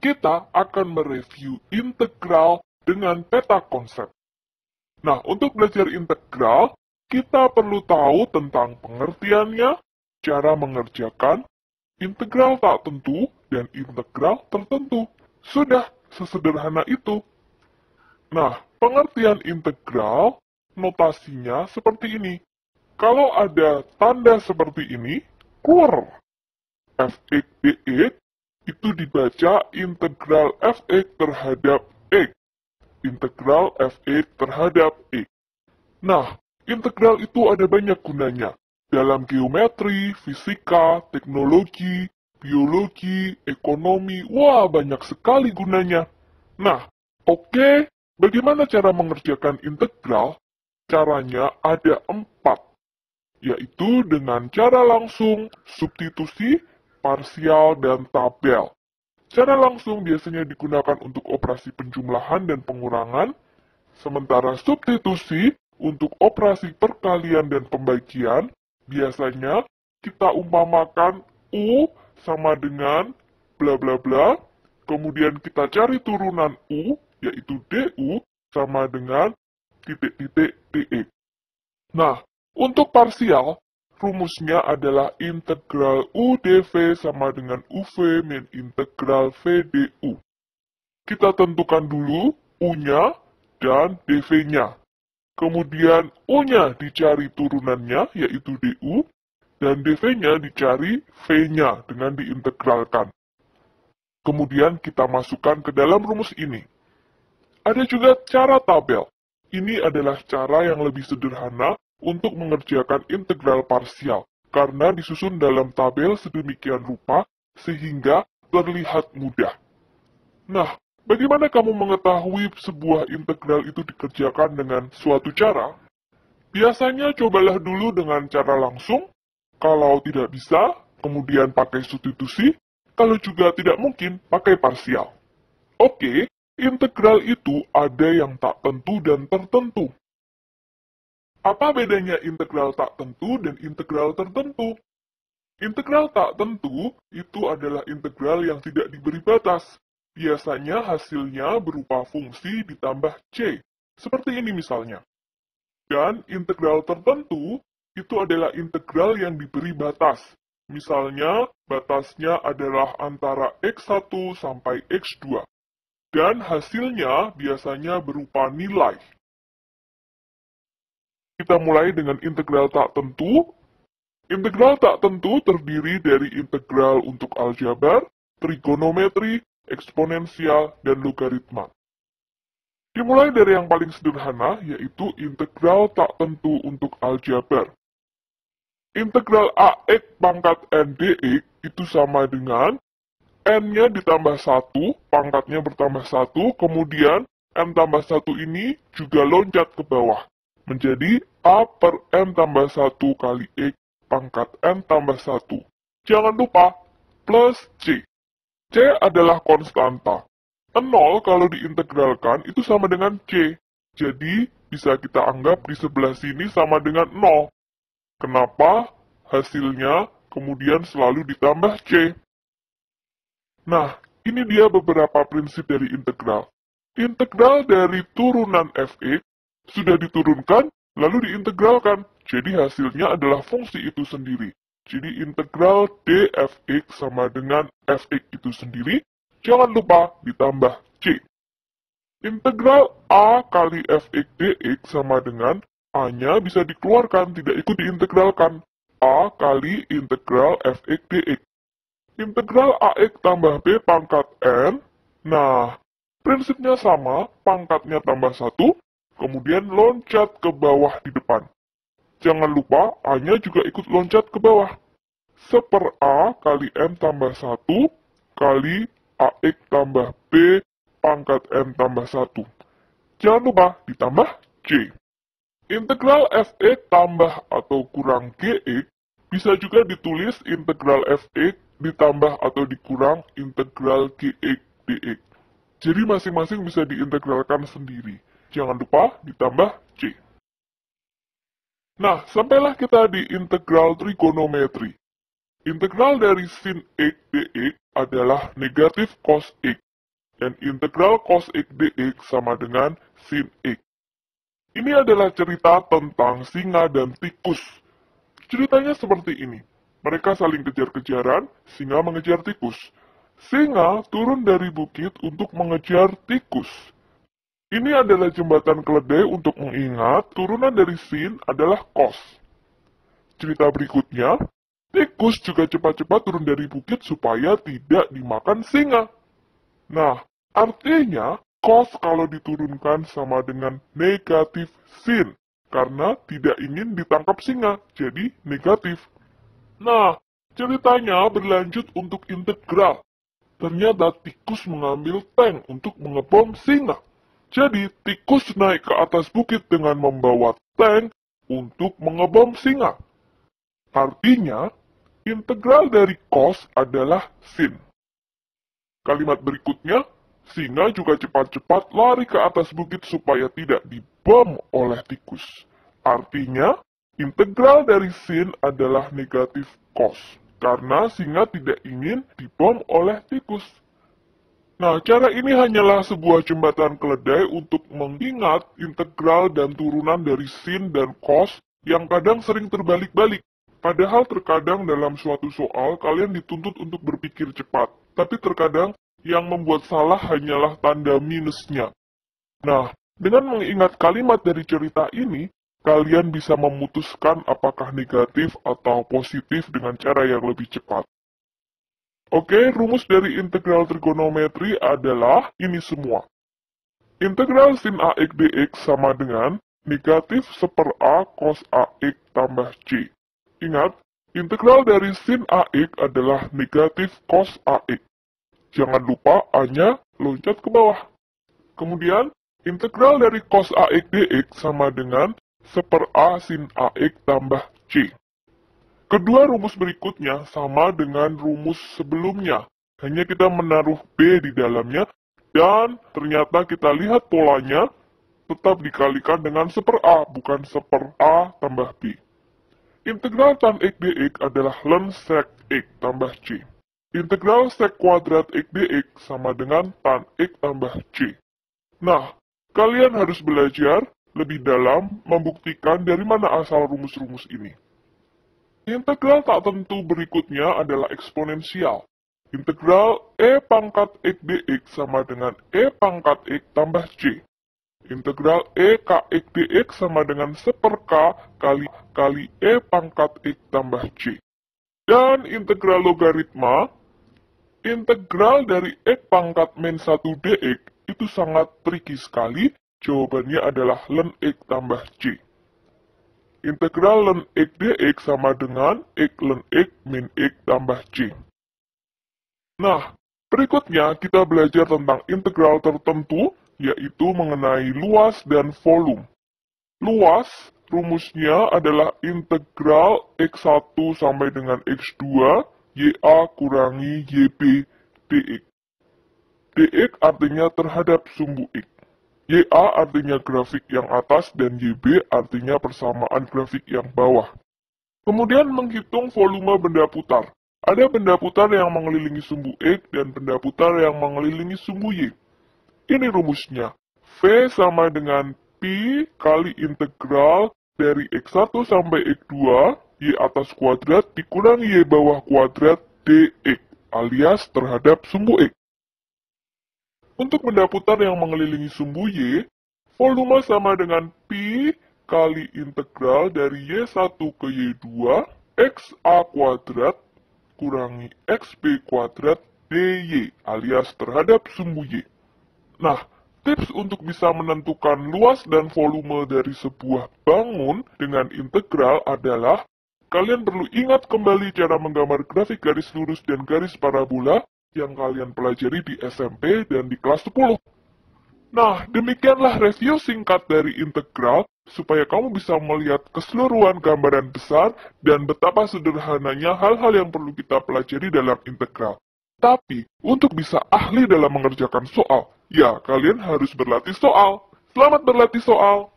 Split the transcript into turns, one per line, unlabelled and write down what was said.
kita akan mereview integral dengan peta konsep. Nah, untuk belajar integral, kita perlu tahu tentang pengertiannya, cara mengerjakan, integral tak tentu, dan integral tertentu. Sudah, sesederhana itu. Nah, pengertian integral, notasinya seperti ini. Kalau ada tanda seperti ini, keluar. Fx dx itu dibaca integral Fx terhadap X. Integral Fx terhadap X. Nah, integral itu ada banyak gunanya. Dalam geometri, fisika, teknologi, biologi, ekonomi, wah banyak sekali gunanya. Nah, oke, bagaimana cara mengerjakan integral? Caranya ada 4, yaitu dengan cara langsung, substitusi, parsial, dan tabel. Cara langsung biasanya digunakan untuk operasi penjumlahan dan pengurangan, sementara substitusi untuk operasi perkalian dan pembagian, biasanya kita umpamakan U sama dengan bla bla bla, kemudian kita cari turunan U, yaitu DU, sama dengan titik-titik dx. Nah, untuk parsial, rumusnya adalah integral U dv sama dengan UV min integral V du. Kita tentukan dulu U-nya dan dv-nya. Kemudian U-nya dicari turunannya, yaitu du, dan dv-nya dicari V-nya dengan diintegralkan. Kemudian kita masukkan ke dalam rumus ini. Ada juga cara tabel. Ini adalah cara yang lebih sederhana untuk mengerjakan integral parsial, karena disusun dalam tabel sedemikian rupa sehingga terlihat mudah. Nah, bagaimana kamu mengetahui sebuah integral itu dikerjakan dengan suatu cara? Biasanya cobalah dulu dengan cara langsung, kalau tidak bisa, kemudian pakai substitusi, kalau juga tidak mungkin, pakai parsial. Oke, integral itu ada yang tak tentu dan tertentu. Apa bedanya integral tak tentu dan integral tertentu? Integral tak tentu itu adalah integral yang tidak diberi batas. Biasanya hasilnya berupa fungsi ditambah C. Seperti ini misalnya. Dan integral tertentu itu adalah integral yang diberi batas. Misalnya, batasnya adalah antara X1 sampai X2. Dan hasilnya biasanya berupa nilai. Kita mulai dengan integral tak tentu. Integral tak tentu terdiri dari integral untuk aljabar, trigonometri, eksponensial, dan logaritma. Dimulai dari yang paling sederhana, yaitu integral tak tentu untuk aljabar. Integral AX pangkat N dx itu sama dengan N-nya ditambah 1, pangkatnya bertambah 1, kemudian N tambah 1 ini juga loncat ke bawah. Menjadi A per N tambah 1 kali X pangkat N tambah 1. Jangan lupa, plus C. C adalah konstanta. 0 kalau diintegralkan itu sama dengan C. Jadi, bisa kita anggap di sebelah sini sama dengan 0. Kenapa? Hasilnya kemudian selalu ditambah C. Nah, ini dia beberapa prinsip dari integral. Integral dari turunan Fx sudah diturunkan, lalu diintegralkan. Jadi hasilnya adalah fungsi itu sendiri. Jadi integral dfx sama dengan fx itu sendiri, jangan lupa ditambah c. Integral a kali fx dx sama dengan a-nya bisa dikeluarkan, tidak ikut diintegralkan. A kali integral fx dx. Integral ax tambah b pangkat n, nah, prinsipnya sama, pangkatnya tambah 1, kemudian loncat ke bawah di depan. Jangan lupa, A-nya juga ikut loncat ke bawah. Seper A kali M tambah 1, kali AX tambah B pangkat M tambah 1. Jangan lupa, ditambah C. Integral Fx tambah atau kurang Gx bisa juga ditulis integral Fx ditambah atau dikurang integral Gx dx. Jadi masing-masing bisa diintegralkan sendiri. Jangan lupa ditambah C. Nah, sampailah kita di integral trigonometri. Integral dari sin X dx adalah negatif cos X. dan integral cos X dx sama dengan sin X. Ini adalah cerita tentang singa dan tikus. Ceritanya seperti ini. Mereka saling kejar-kejaran, singa mengejar tikus. Singa turun dari bukit untuk mengejar tikus. Ini adalah jembatan keledai untuk mengingat turunan dari sin adalah cos. Cerita berikutnya, tikus juga cepat-cepat turun dari bukit supaya tidak dimakan singa. Nah, artinya cos kalau diturunkan sama dengan negatif sin, karena tidak ingin ditangkap singa, jadi negatif. Nah, ceritanya berlanjut untuk integral. Ternyata tikus mengambil tank untuk mengebom singa. Jadi, tikus naik ke atas bukit dengan membawa tank untuk mengebom singa. Artinya, integral dari cos adalah sin. Kalimat berikutnya, singa juga cepat-cepat lari ke atas bukit supaya tidak dibom oleh tikus. Artinya, integral dari sin adalah negatif cos, karena singa tidak ingin dibom oleh tikus. Nah, cara ini hanyalah sebuah jembatan keledai untuk mengingat integral dan turunan dari sin dan cos yang kadang sering terbalik-balik. Padahal terkadang dalam suatu soal kalian dituntut untuk berpikir cepat, tapi terkadang yang membuat salah hanyalah tanda minusnya. Nah, dengan mengingat kalimat dari cerita ini, kalian bisa memutuskan apakah negatif atau positif dengan cara yang lebih cepat. Oke, rumus dari integral trigonometri adalah ini semua. Integral sin AX dx sama dengan negatif 1/A cos AX tambah C. Ingat, integral dari sin AX adalah negatif cos AX. Jangan lupa A-nya loncat ke bawah. Kemudian, integral dari cos AX dx sama dengan 1/A sin AX tambah C. Kedua rumus berikutnya sama dengan rumus sebelumnya. Hanya kita menaruh B di dalamnya, dan ternyata kita lihat polanya tetap dikalikan dengan 1/A, bukan 1/A tambah B. Integral tan X dx adalah ln sec X tambah C. Integral sec kuadrat X dx sama dengan tan X tambah C. Nah, kalian harus belajar lebih dalam membuktikan dari mana asal rumus-rumus ini. Integral tak tentu berikutnya adalah eksponensial. Integral E pangkat X dx sama dengan E pangkat X tambah C. Integral E kx dx sama dengan 1/k kali E pangkat X tambah C. Dan integral logaritma, integral dari X pangkat min 1 dx itu sangat tricky sekali, jawabannya adalah ln X tambah C. Integral ln X dx sama dengan X ln X min X tambah C. Nah, berikutnya kita belajar tentang integral tertentu, yaitu mengenai luas dan volume. Luas, rumusnya adalah integral X1 sampai dengan X2, YA kurangi YB dx. dx artinya terhadap sumbu X. YA artinya grafik yang atas dan YB artinya persamaan grafik yang bawah. Kemudian menghitung volume benda putar. Ada benda putar yang mengelilingi sumbu X dan benda putar yang mengelilingi sumbu Y. Ini rumusnya. V sama dengan Pi kali integral dari X1 sampai X2, Y atas kuadrat dikurangi Y bawah kuadrat dx, alias terhadap sumbu X. Untuk benda putar yang mengelilingi sumbu Y, volume sama dengan Pi kali integral dari Y1 ke Y2, XA kuadrat kurangi XB kuadrat dy, alias terhadap sumbu Y. Nah, tips untuk bisa menentukan luas dan volume dari sebuah bangun dengan integral adalah kalian perlu ingat kembali cara menggambar grafik garis lurus dan garis parabola yang kalian pelajari di SMP dan di kelas 10. Nah, demikianlah review singkat dari integral supaya kamu bisa melihat keseluruhan gambaran besar dan betapa sederhananya hal-hal yang perlu kita pelajari dalam integral. Tapi, untuk bisa ahli dalam mengerjakan soal, ya kalian harus berlatih soal. Selamat berlatih soal!